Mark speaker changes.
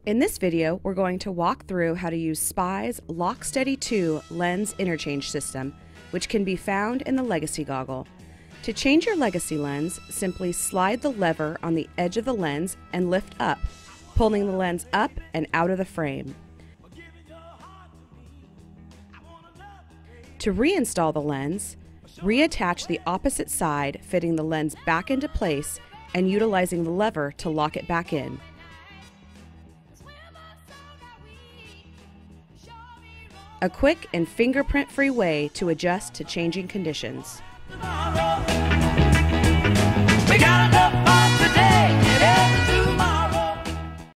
Speaker 1: In this video, we're going to walk through how to use SPY's Locksteady 2 lens interchange system, which can be found in the Legacy goggle. To change your Legacy lens, simply slide the lever on the edge of the lens and lift up, pulling the lens up and out of the frame. To reinstall the lens, reattach the opposite side, fitting the lens back into place and utilizing the lever to lock it back in. A quick and fingerprint-free way to adjust to changing conditions.